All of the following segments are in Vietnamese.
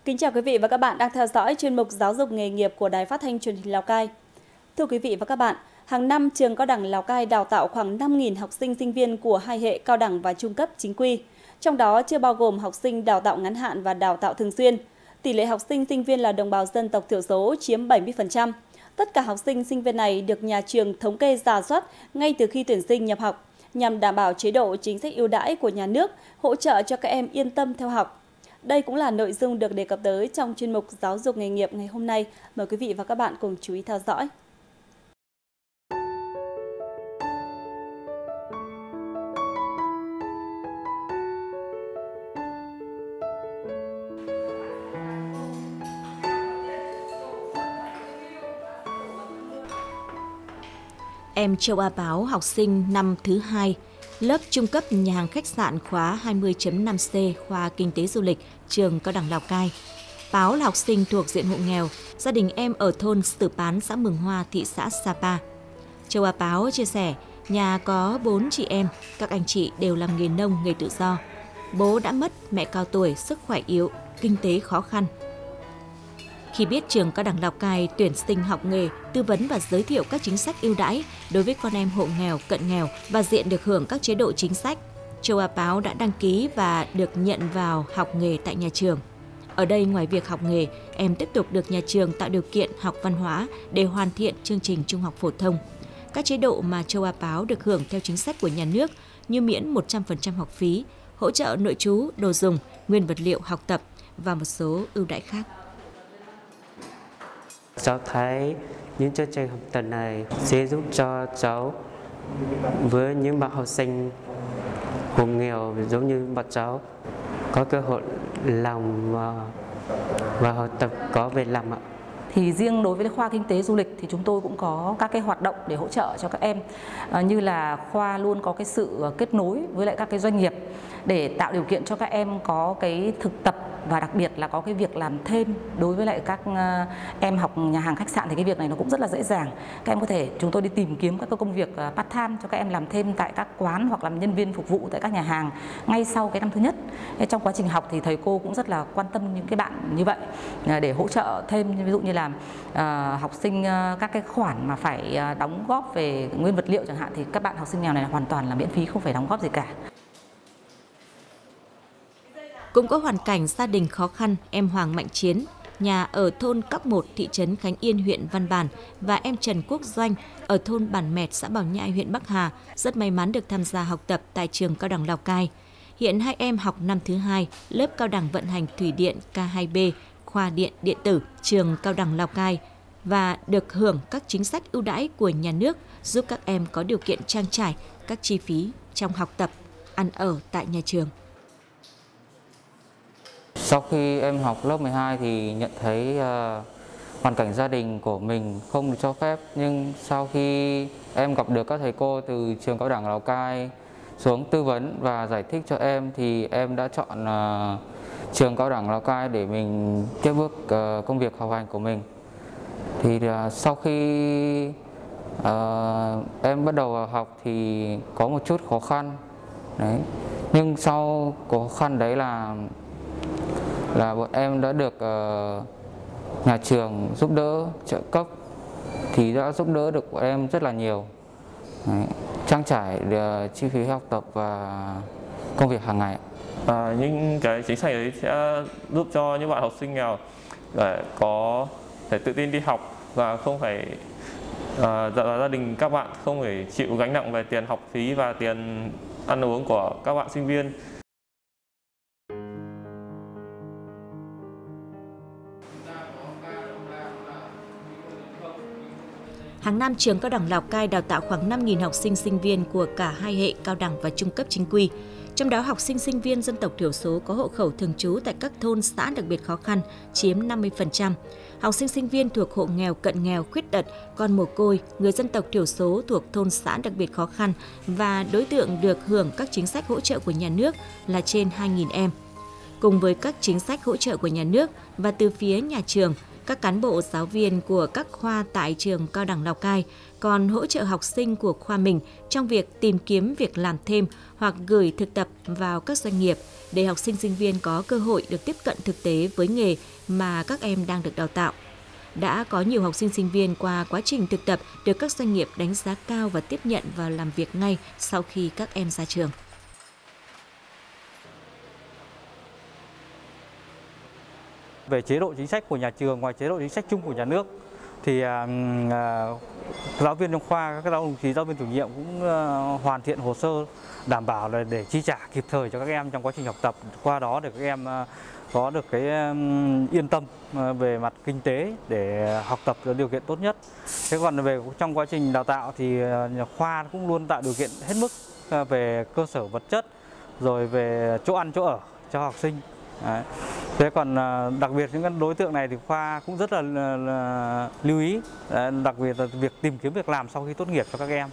Kính chào quý vị và các bạn đang theo dõi chuyên mục Giáo dục nghề nghiệp của Đài Phát thanh Truyền hình Lào Cai. Thưa quý vị và các bạn, hàng năm trường Cao đẳng Lào Cai đào tạo khoảng 5.000 học sinh sinh viên của hai hệ cao đẳng và trung cấp chính quy. Trong đó chưa bao gồm học sinh đào tạo ngắn hạn và đào tạo thường xuyên. Tỷ lệ học sinh sinh viên là đồng bào dân tộc thiểu số chiếm 70%. Tất cả học sinh sinh viên này được nhà trường thống kê rà soát ngay từ khi tuyển sinh nhập học, nhằm đảm bảo chế độ chính sách ưu đãi của nhà nước, hỗ trợ cho các em yên tâm theo học. Đây cũng là nội dung được đề cập tới trong chuyên mục Giáo dục nghề nghiệp ngày hôm nay. Mời quý vị và các bạn cùng chú ý theo dõi. Em Châu A Báo, học sinh năm thứ 2, lớp trung cấp nhà hàng khách sạn khóa 20.5C, khoa Kinh tế Du lịch, trường Cao đẳng Lào Cai. Báo là học sinh thuộc diện hộ nghèo, gia đình em ở thôn Sử Pán, xã Mường Hoa, thị xã Sapa. Châu A Báo chia sẻ, nhà có 4 chị em, các anh chị đều làm nghề nông, nghề tự do. Bố đã mất, mẹ cao tuổi, sức khỏe yếu, kinh tế khó khăn. Khi biết trường Cao đẳng Lào Cai tuyển sinh học nghề, tư vấn và giới thiệu các chính sách ưu đãi đối với con em hộ nghèo, cận nghèo và diện được hưởng các chế độ chính sách, Châu A Báo đã đăng ký và được nhận vào học nghề tại nhà trường. Ở đây, ngoài việc học nghề, em tiếp tục được nhà trường tạo điều kiện học văn hóa để hoàn thiện chương trình trung học phổ thông. Các chế độ mà Châu A Báo được hưởng theo chính sách của nhà nước như miễn 100% học phí, hỗ trợ nội trú, đồ dùng, nguyên vật liệu học tập và một số ưu đãi khác. Cháu thấy những chương trình học tập này sẽ giúp cho cháu với những bạn học sinh hộ nghèo giống như bọn cháu có cơ hội làm và học tập có việc làm ạ. Thì riêng đối với khoa Kinh tế Du lịch thì chúng tôi cũng có các cái hoạt động để hỗ trợ cho các em, như là khoa luôn có cái sự kết nối với lại các cái doanh nghiệp để tạo điều kiện cho các em có cái thực tập và đặc biệt là có cái việc làm thêm. Đối với lại các em học nhà hàng khách sạn thì cái việc này nó cũng rất là dễ dàng. Các em có thể, chúng tôi đi tìm kiếm các công việc part time cho các em làm thêm tại các quán hoặc làm nhân viên phục vụ tại các nhà hàng ngay sau cái năm thứ nhất. Trong quá trình học thì thầy cô cũng rất là quan tâm những cái bạn như vậy để hỗ trợ thêm, ví dụ như là học sinh các cái khoản mà phải đóng góp về nguyên vật liệu chẳng hạn, thì các bạn học sinh nghèo này hoàn toàn là miễn phí, không phải đóng góp gì cả. Cũng có hoàn cảnh gia đình khó khăn, em Hoàng Mạnh Chiến, nhà ở thôn Cóc 1, thị trấn Khánh Yên, huyện Văn Bàn, và em Trần Quốc Doanh ở thôn Bản Mẹt, xã Bảo Nhai, huyện Bắc Hà rất may mắn được tham gia học tập tại trường Cao đẳng Lào Cai. Hiện hai em học năm thứ 2, lớp Cao đẳng vận hành thủy điện K2B, khoa điện điện tử, trường Cao đẳng Lào Cai và được hưởng các chính sách ưu đãi của nhà nước giúp các em có điều kiện trang trải các chi phí trong học tập, ăn ở tại nhà trường. Sau khi em học lớp 12 thì nhận thấy hoàn cảnh gia đình của mình không được cho phép, nhưng sau khi em gặp được các thầy cô từ trường Cao đẳng Lào Cai xuống tư vấn và giải thích cho em thì em đã chọn trường Cao đẳng Lào Cai để mình tiếp bước công việc học hành của mình. Thì sau khi em bắt đầu học thì có một chút khó khăn đấy, nhưng sau khó khăn đấy là bọn em đã được nhà trường giúp đỡ trợ cấp, thì đã giúp đỡ được bọn em rất là nhiều. Đấy, trang trải chi phí học tập và công việc hàng ngày. Những cái chính sách ấy sẽ giúp cho những bạn học sinh nghèo để có thể tự tin đi học và không phải gia đình các bạn không phải chịu gánh nặng về tiền học phí và tiền ăn uống của các bạn sinh viên. Hàng năm, trường Cao đẳng Lào Cai đào tạo khoảng 5.000 học sinh sinh viên của cả hai hệ cao đẳng và trung cấp chính quy. Trong đó, học sinh sinh viên dân tộc thiểu số có hộ khẩu thường trú tại các thôn xã đặc biệt khó khăn chiếm 50%. Học sinh sinh viên thuộc hộ nghèo, cận nghèo, khuyết tật, con mồ côi, người dân tộc thiểu số thuộc thôn xã đặc biệt khó khăn và đối tượng được hưởng các chính sách hỗ trợ của nhà nước là trên 2.000 em. Cùng với các chính sách hỗ trợ của nhà nước và từ phía nhà trường, các cán bộ giáo viên của các khoa tại trường Cao đẳng Lào Cai còn hỗ trợ học sinh của khoa mình trong việc tìm kiếm việc làm thêm hoặc gửi thực tập vào các doanh nghiệp để học sinh sinh viên có cơ hội được tiếp cận thực tế với nghề mà các em đang được đào tạo. Đã có nhiều học sinh sinh viên qua quá trình thực tập được các doanh nghiệp đánh giá cao và tiếp nhận vào làm việc ngay sau khi các em ra trường. Về chế độ chính sách của nhà trường, ngoài chế độ chính sách chung của nhà nước thì giáo viên trong khoa, các đồng chí giáo viên chủ nhiệm cũng hoàn thiện hồ sơ đảm bảo là để chi trả kịp thời cho các em trong quá trình học tập, qua đó để các em có được cái yên tâm về mặt kinh tế để học tập có điều kiện tốt nhất. Thế còn về trong quá trình đào tạo thì nhà khoa cũng luôn tạo điều kiện hết mức về cơ sở vật chất, rồi về chỗ ăn chỗ ở cho học sinh. Đấy. Thế còn đặc biệt những đối tượng này thì khoa cũng rất là lưu ý, đặc biệt là việc tìm kiếm việc làm sau khi tốt nghiệp cho các em.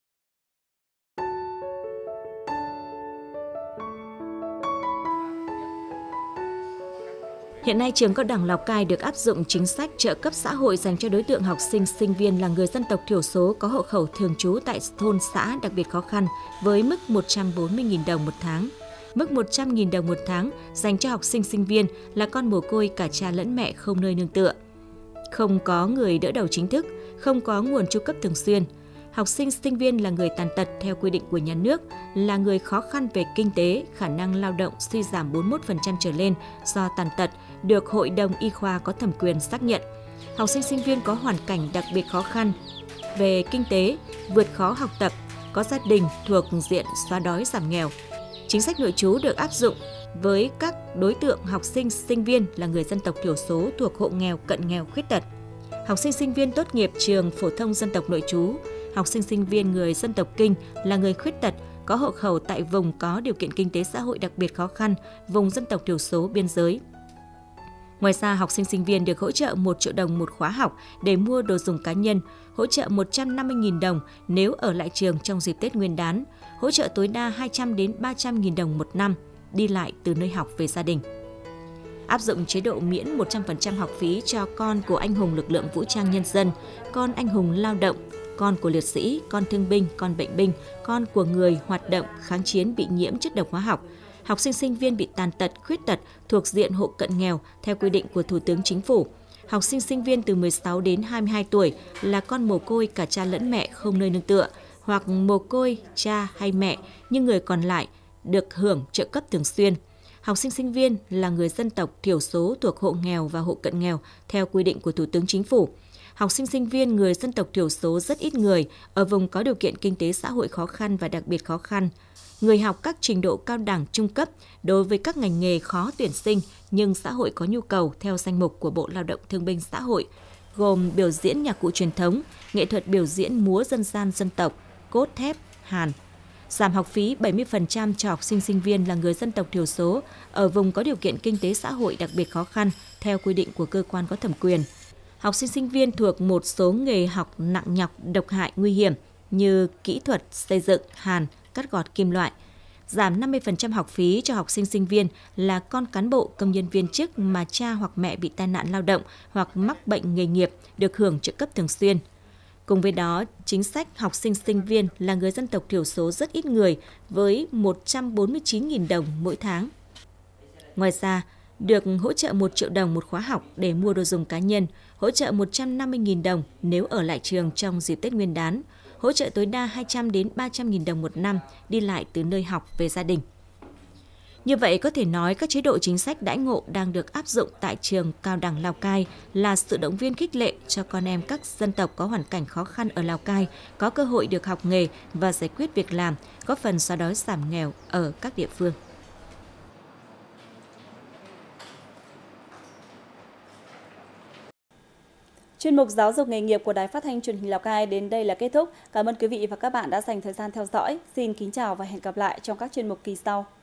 Hiện nay, trường Cao đẳng Lào Cai được áp dụng chính sách trợ cấp xã hội dành cho đối tượng học sinh, sinh viên là người dân tộc thiểu số có hộ khẩu thường trú tại thôn xã đặc biệt khó khăn với mức 140.000 đồng một tháng. Mức 100.000 đồng một tháng dành cho học sinh, sinh viên là con mồ côi cả cha lẫn mẹ không nơi nương tựa. Không có người đỡ đầu chính thức, không có nguồn chu cấp thường xuyên. Học sinh, sinh viên là người tàn tật theo quy định của nhà nước, là người khó khăn về kinh tế, khả năng lao động suy giảm 41% trở lên do tàn tật, được Hội đồng Y khoa có thẩm quyền xác nhận. Học sinh, sinh viên có hoàn cảnh đặc biệt khó khăn về kinh tế, vượt khó học tập, có gia đình thuộc diện xóa đói giảm nghèo. Chính sách nội trú được áp dụng với các đối tượng học sinh, sinh viên là người dân tộc thiểu số thuộc hộ nghèo, cận nghèo, khuyết tật. Học sinh, sinh viên tốt nghiệp trường phổ thông dân tộc nội trú, học sinh, sinh viên người dân tộc Kinh là người khuyết tật, có hộ khẩu tại vùng có điều kiện kinh tế xã hội đặc biệt khó khăn, vùng dân tộc thiểu số biên giới. Ngoài ra, học sinh, sinh viên được hỗ trợ 1 triệu đồng một khóa học để mua đồ dùng cá nhân, hỗ trợ 150.000 đồng nếu ở lại trường trong dịp Tết Nguyên đán, hỗ trợ tối đa 200 đến 300.000 đồng một năm, đi lại từ nơi học về gia đình. Áp dụng chế độ miễn 100% học phí cho con của anh hùng lực lượng vũ trang nhân dân, con anh hùng lao động, con của liệt sĩ, con thương binh, con bệnh binh, con của người hoạt động kháng chiến bị nhiễm chất độc hóa học, học sinh, sinh viên bị tàn tật, khuyết tật thuộc diện hộ cận nghèo theo quy định của Thủ tướng Chính phủ. Học sinh, sinh viên từ 16 đến 22 tuổi là con mồ côi cả cha lẫn mẹ không nơi nương tựa, hoặc mồ côi cha hay mẹ nhưng người còn lại được hưởng trợ cấp thường xuyên. Học sinh, sinh viên là người dân tộc thiểu số thuộc hộ nghèo và hộ cận nghèo theo quy định của Thủ tướng Chính phủ. Học sinh, sinh viên người dân tộc thiểu số rất ít người ở vùng có điều kiện kinh tế xã hội khó khăn và đặc biệt khó khăn. Người học các trình độ cao đẳng trung cấp đối với các ngành nghề khó tuyển sinh nhưng xã hội có nhu cầu theo danh mục của Bộ Lao động Thương binh Xã hội, gồm biểu diễn nhạc cụ truyền thống, nghệ thuật biểu diễn múa dân gian dân tộc, cốt thép, hàn. Giảm học phí 70% cho học sinh, sinh viên là người dân tộc thiểu số ở vùng có điều kiện kinh tế xã hội đặc biệt khó khăn theo quy định của cơ quan có thẩm quyền. Học sinh, sinh viên thuộc một số nghề học nặng nhọc, độc hại, nguy hiểm như kỹ thuật, xây dựng, hàn, cắt gọt kim loại. Giảm 50% học phí cho học sinh, sinh viên là con cán bộ, công nhân viên chức mà cha hoặc mẹ bị tai nạn lao động hoặc mắc bệnh nghề nghiệp được hưởng trợ cấp thường xuyên. Cùng với đó, chính sách học sinh, sinh viên là người dân tộc thiểu số rất ít người với 149.000 đồng mỗi tháng. Ngoài ra, được hỗ trợ 1 triệu đồng một khóa học để mua đồ dùng cá nhân, hỗ trợ 150.000 đồng nếu ở lại trường trong dịp Tết Nguyên đán, hỗ trợ tối đa 200 đến 300.000 đồng một năm đi lại từ nơi học về gia đình. Như vậy, có thể nói các chế độ chính sách đãi ngộ đang được áp dụng tại trường Cao đẳng Lào Cai là sự động viên khích lệ cho con em các dân tộc có hoàn cảnh khó khăn ở Lào Cai có cơ hội được học nghề và giải quyết việc làm, góp phần xóa đói giảm nghèo ở các địa phương. Chuyên mục Giáo dục nghề nghiệp của Đài Phát thanh Truyền hình Lào Cai đến đây là kết thúc. Cảm ơn quý vị và các bạn đã dành thời gian theo dõi. Xin kính chào và hẹn gặp lại trong các chuyên mục kỳ sau.